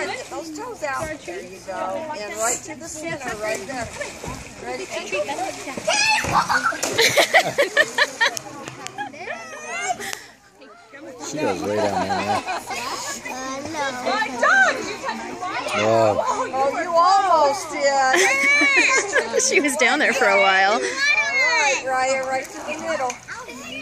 Yeah, get those toes out. There you go. And right to the center, right there. Ready? She goes way down there. My dog! Did you touch the ball? Oh, you almost did. She was down there for a while. All right, Raya, right to the middle.